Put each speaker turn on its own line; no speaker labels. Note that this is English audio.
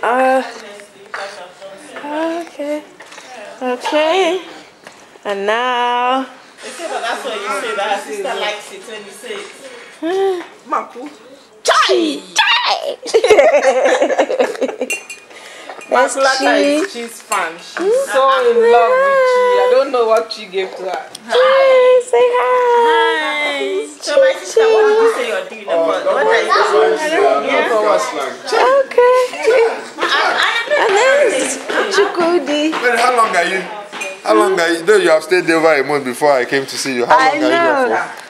Okay. Okay. And now.
They say that that's what you say, that her sister likes it when you say it. Mapu.
Chai! That's
Makulata is Chi's fan. She's so in love with Chi. I don't know what Chi gave to her.
Hi, say hi.
Hi. So my sister, what did you say you're doing? What are you doing?
Okay. And then Chukudi.
Wait, how long are you? How long are you? Though you have stayed there over a month before I came to see you. How long are you there for?